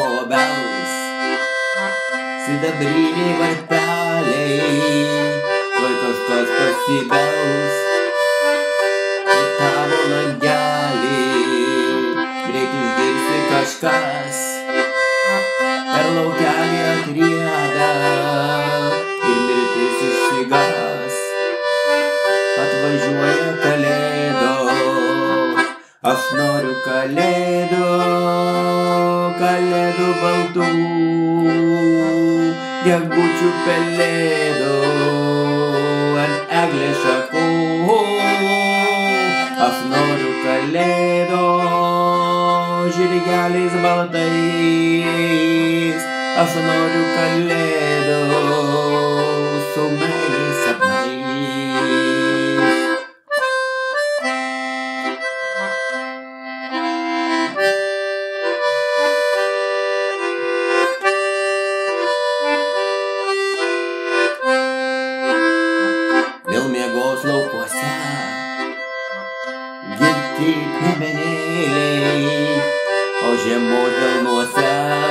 obels. Sidabriniai varpeliai, tuoj kažkas pasibels. Į tavo langelį greit išgirsi kažkas. Per laukelį atrieda ir mirtis išsigas. Atvažiuoja kalėdos, aš noriu kalėdų, kalėdų baltų, gegučių pelėdų ant eglės šakų. Aš noriu kalėdų, žirgeliais baltais, aš noriu kalėdų su meilės sapnais. Vėl miegos laukuose girti piemenėliai, o žiemos delnuose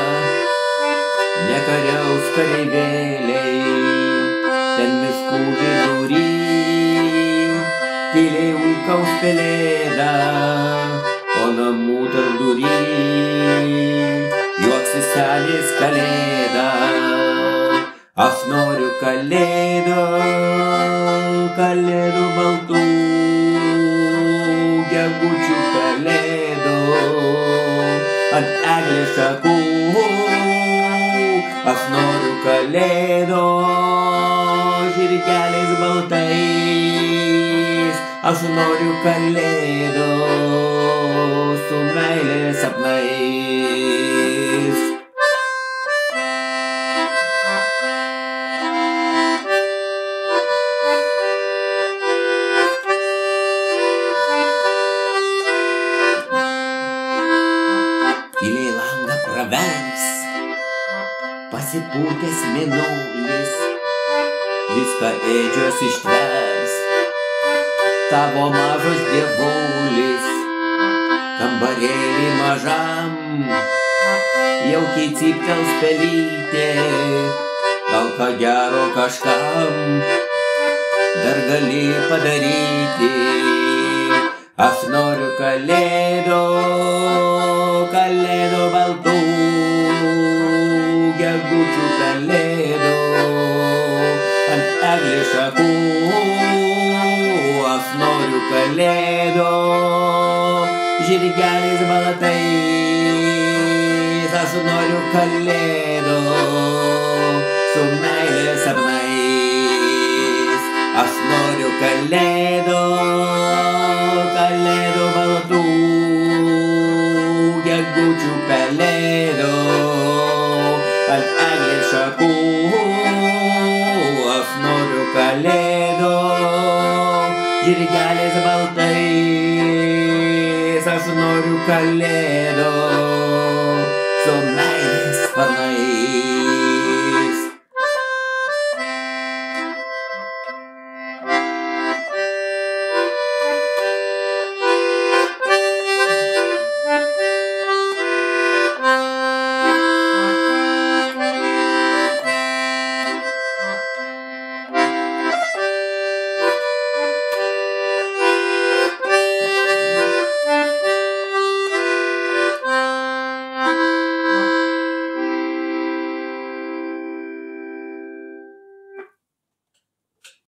nekariaus kareivėliai. Ten miškų vidury tyliai ūkaus pelėda, o namų tarpdury juoksis senis kalėda. Aš noriu kalėdų, kalėdų baltų, gegučių pelėdų ant eglės šakų. Aš noriu kalėdų, žirgeliais baltais, aš noriu kalėdų su meilės sapnais. Tyliai langą pravers pasipūtęs mėnulis, viską ėdžios ištvers. Tavo mažas dievulis, kambarėlį mažam, jaukiai cyptels pelytė, gal ką gero kažkam dar gali padaryti. Aš noriu kalėdų, kalėdų baltų, gegučių pelėdų ant eglės šakų. Aš noriu kalėdų, žirgeliais baltais, aš noriu kalėdų su meilės sapnais. Aš noriu kalėdų, kalėdų baltų, gegučių pelėdų ant eglės šakų. Aš noriu kalėdų, žirgeliais baltais, aš noriu kalėdų